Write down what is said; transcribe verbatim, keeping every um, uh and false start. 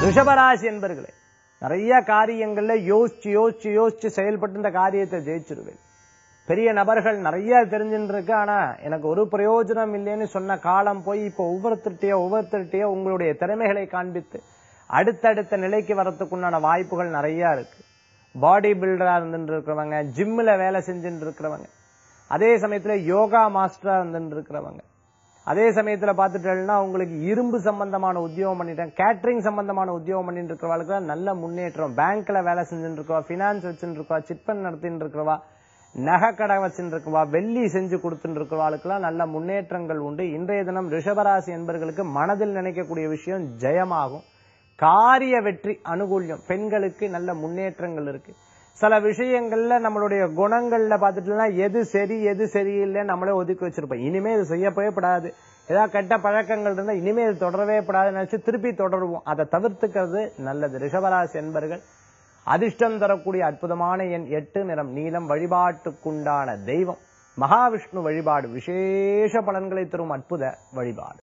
ரிஷபராசி என்பர்களே, நிறைய காரியங்கள்ல யோசிச்சு யோசிச்சு யோசிச்சு செயல்பட்டு இந்த காரியத்தை ஜெயிச்சிருவேன். பெரிய நபர்கள் நிறைய தெரிஞ்சுட்டு இருக்கு, ஆனா எனக்கு ஒரு பிரயோஜனம் இல்லைன்னு சொன்ன காலம் போய் இப்போ ஒவ்வொருத்தருட்டையோ ஒவ்வொருத்தருட்டையோ உங்களுடைய திறமைகளை காண்பித்து அடுத்தடுத்த நிலைக்கு வரத்துக்குண்டான வாய்ப்புகள் நிறைய இருக்கு. பாடி பில்டரா இருந்துட்டு இருக்கிறவங்க, ஜிம்ல வேலை செஞ்சுட்டு இருக்கிறவங்க, அதே சமயத்துல யோகா மாஸ்டரா இருந்துட்டு இருக்கிறவங்க, அதே சமயத்துல பாத்துட்டேன்னா உங்களுக்கு இரும்பு சம்பந்தமான உத்தியோகம் பண்ணிட்டேன், கேட்டரிங் சம்பந்தமான உத்தியோகம் பண்ணிட்டு இருக்கிறவங்களுக்கு நல்ல முன்னேற்றம். பேங்க்ல வேலை செஞ்சுட்டு இருக்கவா, பினான்ஸ் வச்சுட்டு இருக்கவா, சிட்பண்ட் நடத்திட்டு இருக்கிறவா, நகை கடை வச்சுட்டு இருக்கவா, வெள்ளி செஞ்சு கொடுத்துட்டு இருக்கிறவாளுக்கெல்லாம் நல்ல முன்னேற்றங்கள் உண்டு. இன்றைய தினம் ரிஷபராசி என்பர்களுக்கு மனதில் நினைக்கக்கூடிய விஷயம் ஜெயமாகும். காரிய வெற்றி அனுகூல்யம். பெண்களுக்கு நல்ல முன்னேற்றங்கள் இருக்கு. சில விஷயங்கள்ல நம்மளுடைய குணங்கள்ல பாத்துட்டோம்னா எது சரி எது சரியில்லை நம்மளே ஒதுக்கி வச்சிருப்போம். இனிமே இது செய்யவே படாது, ஏதாவது கெட்ட பழக்கங்கள் இருந்தா இனிமே இது தொடரவே படாதுன்னு நினைச்சு திருப்பி தொடருவோம். அதை தவிர்த்துக்கிறது நல்லது. ரிஷபராசி என்பர்கள் அதிர்ஷ்டம் தரக்கூடிய அற்புதமான எண் எட்டு, நிறம் நீலம். வழிபாட்டுக்குண்டான தெய்வம் மகாவிஷ்ணு வழிபாடு விசேஷ பலன்களை தரும் அற்புத வழிபாடு.